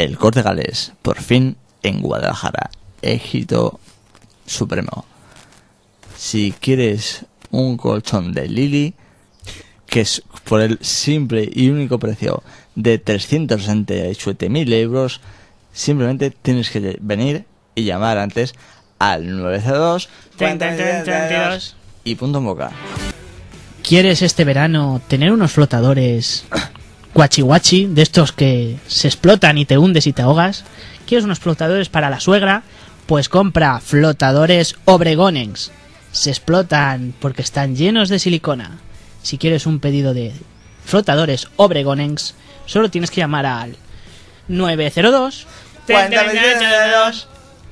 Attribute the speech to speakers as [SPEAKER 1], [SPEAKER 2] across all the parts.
[SPEAKER 1] El Corte Inglés, por fin en Guadalajara. Éxito supremo. Si quieres un colchón de Lili, que es por el simple y único precio de 367.000 euros, simplemente tienes que venir y llamar antes al 902 32 y punto en boca.
[SPEAKER 2] ¿Quieres este verano tener unos flotadores guachi guachi, de estos que se explotan y te hundes y te ahogas? ¿Quieres unos flotadores para la suegra? Pues compra flotadores Obregonens. Se explotan porque están llenos de silicona. Si quieres un pedido de flotadores Obregonens, solo tienes que llamar al 902 32.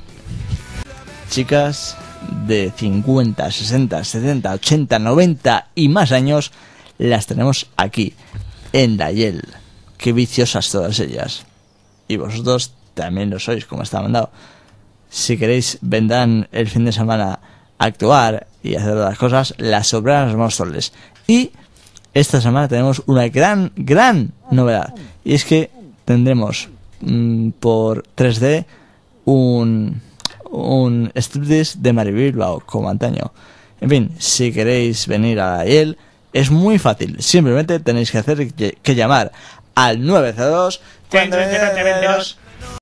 [SPEAKER 1] Chicas de 50, 60, 70, 80, 90 y más años, las tenemos aquí, en Dayel. Qué viciosas todas ellas. Y vosotros también lo sois, como está mandado. Si queréis, vendrán el fin de semana a actuar y hacer las cosas las Sopranos Móstoles. Y esta semana tenemos una gran novedad. Y es que tendremos por 3D un striptease de Maribel Bilbao, como antaño. En fin, si queréis venir a él, es muy fácil. Simplemente tenéis que llamar al 902 32